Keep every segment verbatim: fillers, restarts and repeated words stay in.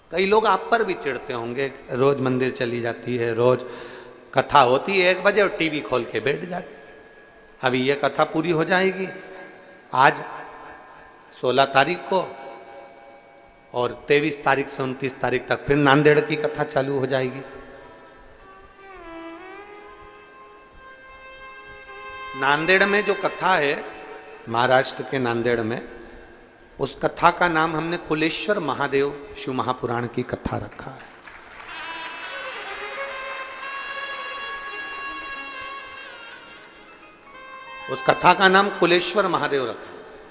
कई लोग आप पर भी चिढ़ते होंगे, रोज मंदिर चली जाती है, रोज कथा होती है एक बजे और टीवी खोल के बैठ जाती है। अभी ये कथा पूरी हो जाएगी आज सोलह तारीख को, और तेईस तारीख से उनतीस तारीख तक फिर नांदेड़ की कथा चालू हो जाएगी। नांदेड़ में जो कथा है, महाराष्ट्र के नांदेड़ में, उस कथा का नाम हमने कुलेश्वर महादेव शिव महापुराण की कथा रखा है। उस कथा का नाम कुलेश्वर महादेव रखा।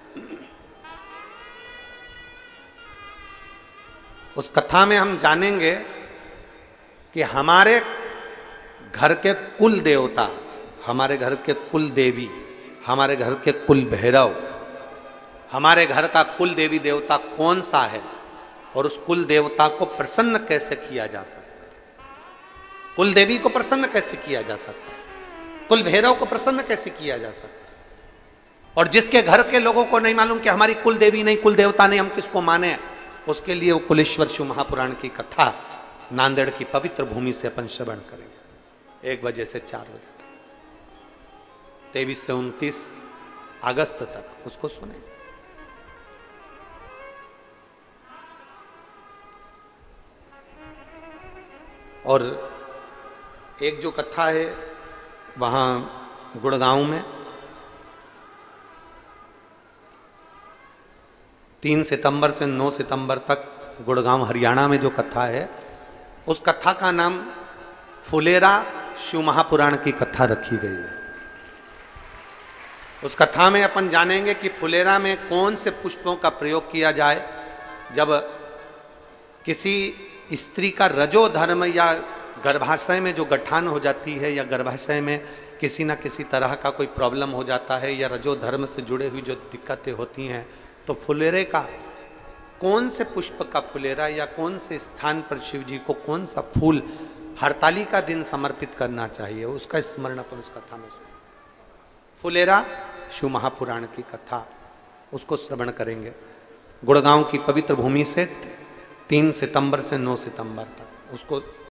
उस कथा में हम जानेंगे कि हमारे घर के कुल देवता, हमारे घर के कुल देवी, हमारे घर के कुल भैरव, हमारे घर का कुल देवी देवता कौन सा है और उस कुल देवता को प्रसन्न कैसे किया जा सकता है, कुल देवी को प्रसन्न कैसे किया जा सकता है, कुल भैरव को प्रसन्न कैसे किया जा सकता है। और जिसके घर के लोगों को नहीं मालूम कि हमारी कुल देवी नहीं, कुल देवता नहीं, हम किसको माने, उसके लिए वो कुलेश्वर शिव महापुराण की कथा नांदेड़ की पवित्र भूमि से अपन श्रवण करेंगे एक बजे से चार बजे तक, तेईस से उनतीस अगस्त तक उसको सुने। और एक जो कथा है वहां गुड़गांव में तीन सितंबर से नौ सितंबर तक गुड़गांव हरियाणा में जो कथा है, उस कथा का नाम फुलेरा शिव महापुराण की कथा रखी गई है। उस कथा में अपन जानेंगे कि फुलेरा में कौन से पुष्पों का प्रयोग किया जाए जब किसी स्त्री का रजो धर्म या गर्भाशय में जो गठान हो जाती है या गर्भाशय में किसी न किसी तरह का कोई प्रॉब्लम हो जाता है या रजो धर्म से जुड़े हुई जो दिक्कतें होती हैं, तो फुलेरे का कौन से पुष्प का फुलेरा या कौन से स्थान पर शिव जी को कौन सा फूल हरताली का दिन समर्पित करना चाहिए, उसका स्मरण अपन उस कथा में सुने। फुलेरा शिव महापुराण की कथा, उसको श्रवण करेंगे गुड़गांव की पवित्र भूमि से तीन सितंबर से नौ सितंबर तक। उसको